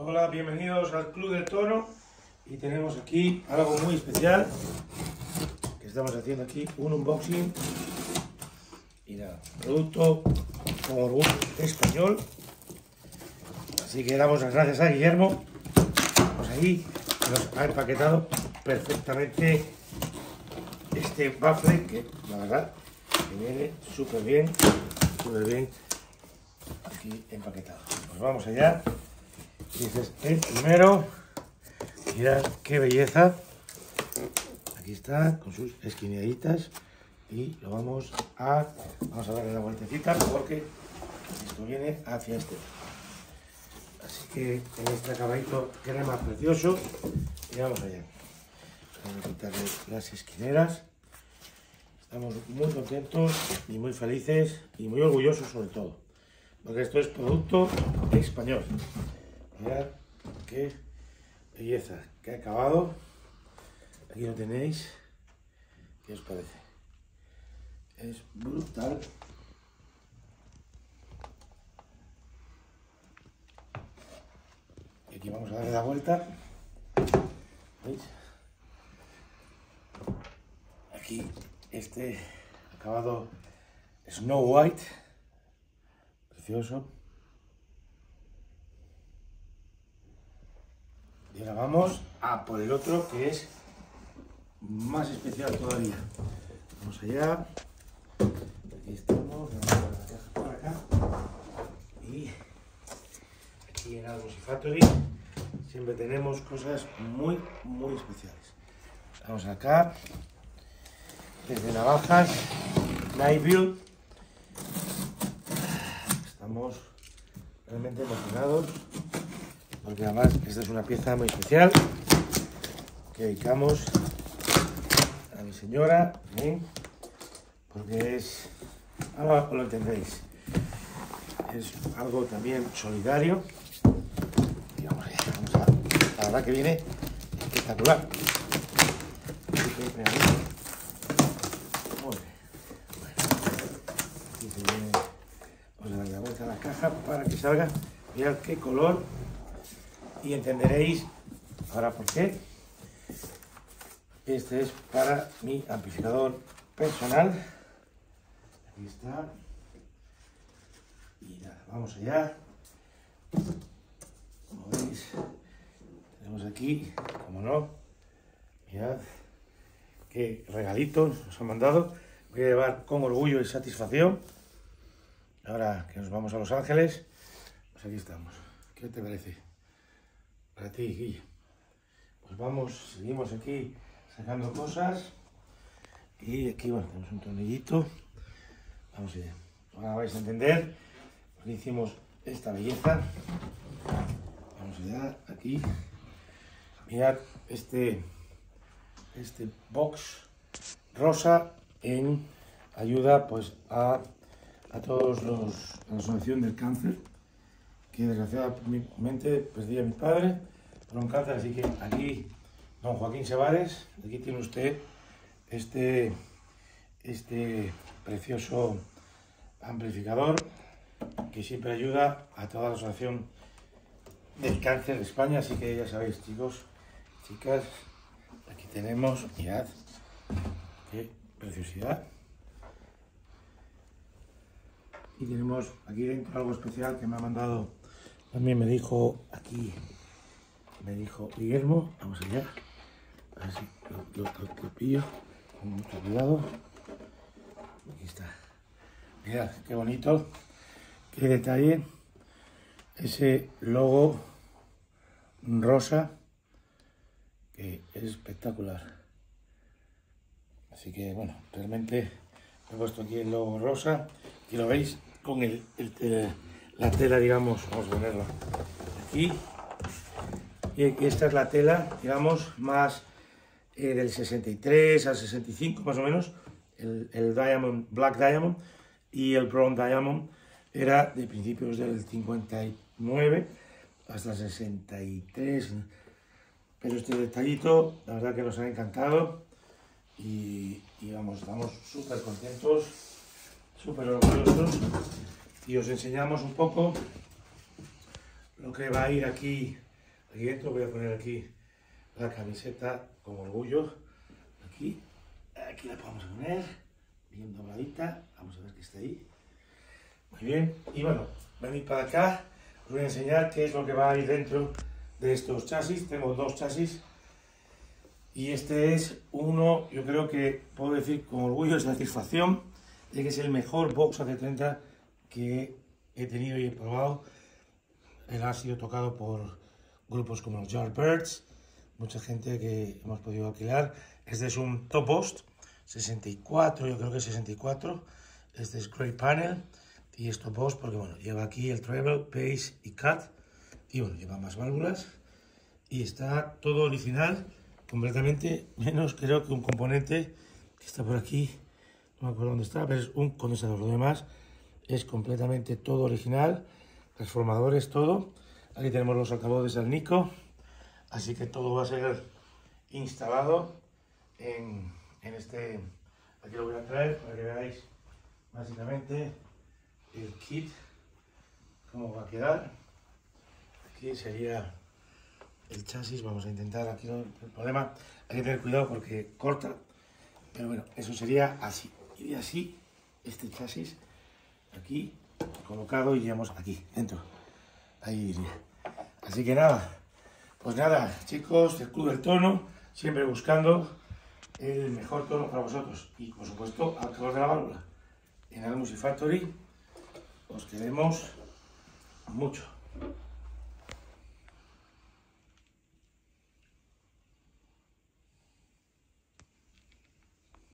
Hola, bienvenidos al Club del Toro. Y tenemos aquí algo muy especial que estamos haciendo aquí, un unboxing. Y nada, producto con orgullo español. Así que damos las gracias a Guillermo, pues ahí nos ha empaquetado perfectamente este baffle, que la verdad que viene súper bien aquí empaquetado. Pues vamos allá. Este es el primero. Mirad qué belleza. Aquí está con sus esquinaditas y lo vamos a darle la vueltecita porque esto viene hacia este. Así que en este acabadito crema precioso y vamos allá. Vamos a quitarle las esquineras. Estamos muy contentos y muy felices y muy orgullosos sobre todo, porque esto es producto español. Mirad qué belleza, qué acabado. Aquí lo tenéis. ¿Qué os parece? Es brutal. Y aquí vamos a darle la vuelta. ¿Veis? Aquí este acabado Snow White, precioso. Y ahora vamos a por el otro, que es más especial todavía. Vamos allá. Aquí estamos, vamos a la caja por acá. Y aquí en Albus Factory siempre tenemos cosas muy especiales. Vamos acá. Desde navajas, Knife Build. Estamos realmente emocionados porque además esta es una pieza muy especial que dedicamos a mi señora, ¿bien? Porque es, ahora lo entendéis, es algo también solidario. Y vamos allá, la verdad que viene espectacular. Vamos a darle la vuelta a la caja para que salga. Mirad qué color y entenderéis ahora por qué. Este es para mi amplificador personal. Aquí está. Y nada, vamos allá. Como veis, tenemos aquí, como no, mirad qué regalitos nos han mandado. Voy a llevar con orgullo y satisfacción. Ahora que nos vamos a Los Ángeles, pues aquí estamos. ¿Qué te parece? Para ti, Guille. Pues vamos, seguimos aquí sacando cosas. Y aquí, bueno, tenemos un tornillito. Vamos allá. Ahora vais a entender por qué hicimos esta belleza. Vamos allá, aquí. Mirad este box rosa en ayuda pues a todos la asociación del cáncer, que desgraciadamente perdí a mi padre por un cáncer. Así que aquí, don Joaquín Sebares, aquí tiene usted este precioso amplificador que siempre ayuda a toda la asociación del cáncer de España. Así que ya sabéis, chicos, chicas, aquí tenemos, mirad qué preciosidad. Y tenemos aquí dentro algo especial que me ha mandado, también me dijo aquí, me dijo Guillermo. Vamos allá, a ver si lo pillo con mucho cuidado. Aquí está. Mirad qué bonito, qué detalle, ese logo rosa que es espectacular. Así que bueno, realmente he puesto aquí el logo rosa. Aquí lo veis con la tela, digamos, vamos a ponerla aquí. Y esta es la tela, digamos, más del 63 al 65 más o menos. El Diamond, Black Diamond, y el Brown Diamond era de principios del 59 hasta el 63. Pero este detallito, la verdad que nos ha encantado y vamos, estamos súper contentos, súper orgullosos. Y os enseñamos un poco lo que va a ir aquí Aquí dentro voy a poner aquí la camiseta con orgullo. Aquí la podemos poner bien dobladita. Vamos a ver que está ahí. Muy bien. Y bueno, venid para acá. Os voy a enseñar qué es lo que va a ir dentro de estos chasis. Tengo dos chasis. Y este es uno, yo creo que puedo decir con orgullo y satisfacción, de que es el mejor Box AC30 que he tenido y he probado. Él ha sido tocado por grupos como los Yardbirds, mucha gente que hemos podido alquilar. Este es un Top Boss 64, yo creo que es 64. Este es Great Panel y es Top Boss porque bueno, lleva aquí el treble, bass y cut. Y bueno, lleva más válvulas y está todo original. Completamente, menos creo que un componente que está por aquí, no me acuerdo dónde está, pero es un condensador. Lo demás es completamente todo original, transformadores, todo. Aquí tenemos los altavoces del Nico, así que todo va a ser instalado en este. Aquí lo voy a traer para que veáis básicamente el kit, cómo va a quedar. Aquí sería el chasis. Vamos a intentar, aquí el problema, hay que tener cuidado porque corta, pero bueno, eso sería así, iría así, este chasis, aquí, colocado, y iríamos aquí, dentro, ahí iría. Así que nada, pues nada, chicos del Club del Tono, siempre buscando el mejor tono para vosotros, y por supuesto, al calor de la válvula. En Al Music Factory os queremos mucho.